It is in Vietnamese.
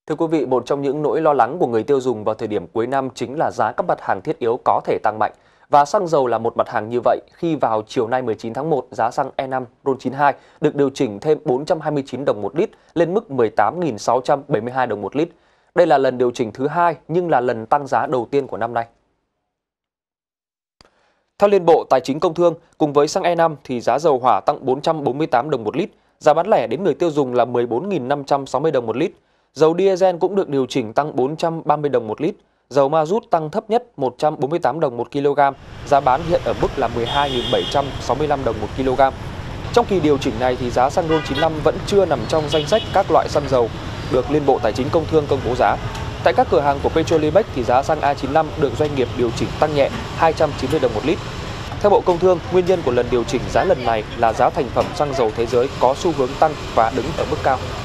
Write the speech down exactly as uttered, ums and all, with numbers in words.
Thưa quý vị, một trong những nỗi lo lắng của người tiêu dùng vào thời điểm cuối năm chính là giá các mặt hàng thiết yếu có thể tăng mạnh. Và xăng dầu là một mặt hàng như vậy, khi vào chiều nay mười chín tháng một, giá xăng E năm RON chín mươi hai được điều chỉnh thêm bốn trăm hai mươi chín đồng một lít lên mức mười tám nghìn sáu trăm bảy mươi hai đồng một lít. Đây là lần điều chỉnh thứ hai nhưng là lần tăng giá đầu tiên của năm nay. Theo Liên Bộ Tài chính Công Thương, cùng với xăng E năm thì giá dầu hỏa tăng bốn trăm bốn mươi tám đồng một lít, giá bán lẻ đến người tiêu dùng là mười bốn nghìn năm trăm sáu mươi đồng một lít. Dầu diesel cũng được điều chỉnh tăng bốn trăm ba mươi đồng một lít. Dầu ma rút tăng thấp nhất một trăm bốn mươi tám đồng một kg, giá bán hiện ở mức là mười hai nghìn bảy trăm sáu mươi lăm đồng một kg. Trong kỳ điều chỉnh này thì giá xăng RON chín mươi lăm vẫn chưa nằm trong danh sách các loại xăng dầu được Liên Bộ Tài chính Công Thương công bố giá. Tại các cửa hàng của Petrolimex thì giá xăng A chín mươi lăm được doanh nghiệp điều chỉnh tăng nhẹ hai trăm chín mươi đồng một lít. Theo Bộ Công Thương, nguyên nhân của lần điều chỉnh giá lần này là giá thành phẩm xăng dầu thế giới có xu hướng tăng và đứng ở mức cao.